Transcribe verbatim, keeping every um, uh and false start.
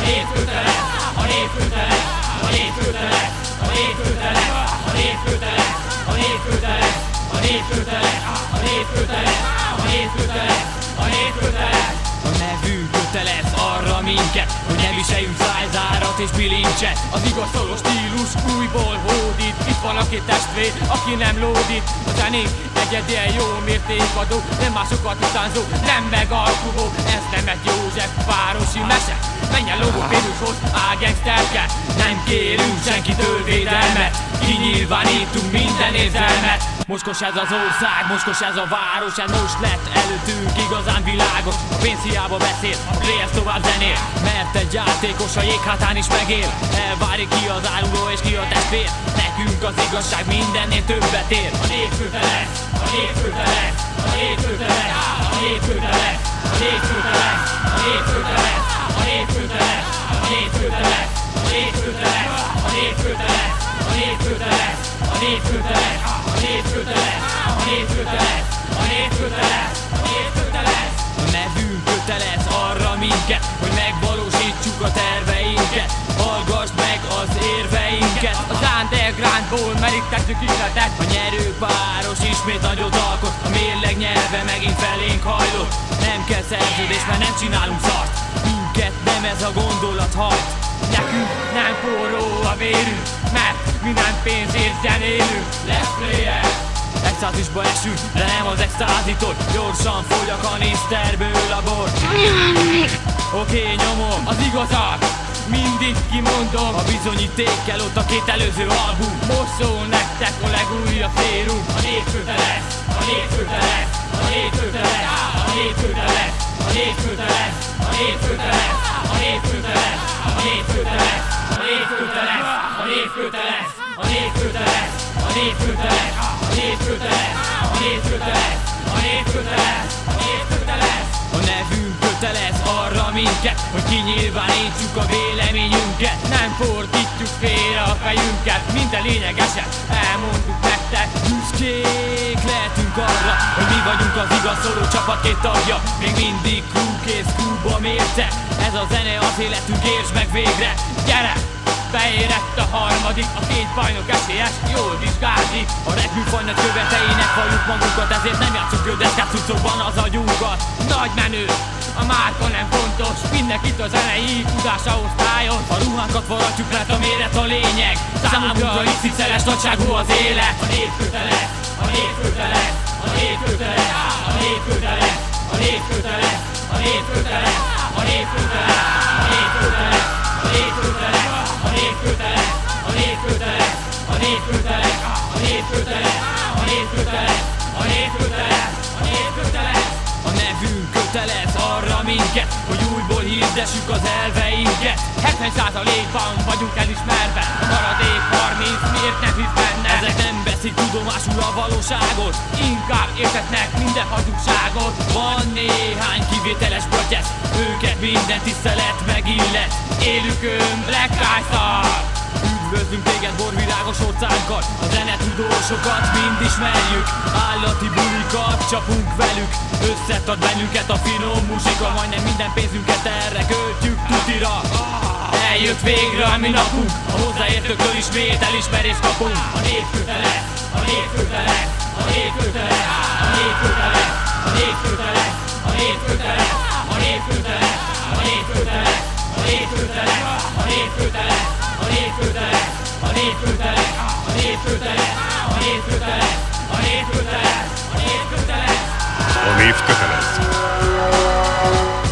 népköteles, a népköteles, a népköteles, a népköteles, a népköteles, a népköteles, a népköteles, a népköteles, a népköteles, a népköteles. A nevünk kötelez arra minket, hogy ne viseljünk szájzárat és bilincset. Az igazoló stílus újból hódít. Itt van a két testvér, aki nem lódít. A zenénk egyedien jó mértékadó, nem másokat utánzó, nem megalkuvó. Ez nem egy József városi mese. Menj el logopédushoz, ágengszterke. Nem kérünk senkitől védelmet, kinyilvánítunk minden érzelmet. Mocskos ez az ország, mocskos ez a város, ez most lett előttünk igazán világos. A pénz hiába beszél, a players tovább zenél, mert egy játékos a jéghátán is megél. Elvárik ki az áruló és ki a testvér, nekünk az igazság mindennél többet ér. A népköteles, a népköteles, a népköteles, a népköteles, a népköteles, a népköteles, a népköteles, a népköteles, a népköteles, a népköteles, a népköteles, a népköteles, a népköteles, a népköteles, a népköteles, a népköteles. A nevünk kötelez arra minket, hogy megvalósítsuk a terveinket. Hallgassd meg az érveinket. Az undergroundból merítettük ihletet. A nyerőpáros ismét nagyot alkot, a mérleg nyelve megint felénk hajlott. Nem kell szerződés, mert nem csinálunk szart, minket nem ez a gondolat hajt. Nekünk nem forró a vérünk, mert mi nem pénzért zenélünk. Lesz player! Extázisba esünk, de nem az extázitól. Gyorsan fogy a kaniszterből a bor. Oké, okay, nyomom az igazat, mindig kimondom. A bizonyíték kell, ott a két előző album. Most szól nektek a legújabb férünk. A népköteles, a népköteles, a népköteles, a népköteles, a népköteles, a népköteles, a népköteles, a népköteles, a népköteles, a népköteles, a népköteles, a népköteles, a népköteles, a népköteles, a népköteles, a népköteles. A nevünk kötelez arra minket, hogy kinyilvánítsuk a véleményünket. Nem fordítjuk félre a fejünket, minden lényegeset elmondjuk nektek. Büszkék lehetünk arra, hogy mi vagyunk az igazoló csapat két tagja. Még mindig krúkész klubba mérte, ez a zene az életünk, értsd meg végre. Gyere! Beérett a harmadik, a két bajnok esélyes, jól vizsgázik. A repülfajnak követeinek valljuk magunkat, ezért nem játszunk gördeszkát cuccokban az agyunkat. Nagy menő, a márka nem fontos, mindenkit a zenei tudása osztályon. A ruhánkat varratjuk, mert a méret a lényeg, számunkra isziszeles nagyságú az élet. A népköteles, a népköteles, a népköteles, a népköteles, a népköteles, a népköteles, a népköteles, a népköteles, a népköteles, a népköteles, a népköteles, a népköteles, a népköteles, a népköteles, a népköteles, a népköteles. A nevünk kötelez arra minket, hogy újból hirdessük az elveinket. hetven százalékban vagyunk elismerve, a maradék harminc miért nem hisz benne? Ezek nem veszik tudomásul a valóságot, inkább értetnek minden hazugságot. Van néhány kivételes bötyesz, őket minden tisztelet megillet. Élükön Black Eyes-szal üdvözlünk téged borvirágos orcánkkal, a zenetudósokat mind ismerjük. Állati bulikat csapunk velük, összetad bennünket a finom muzsika. Majdnem minden pénzünket erre költjük tutira. Eljött végre a mi napunk, a hozzáértőktől ismét elismerést kapunk. A népköteles, a népköteles, a népköteles, a népköteles, a népköteles, a népköteles, a népköteles, a népköteles, a népköteles, a népköteles, a népköteles, a népköteles, a népköteles, a népköteles, a népköteles, a népköteles. A név kötelez.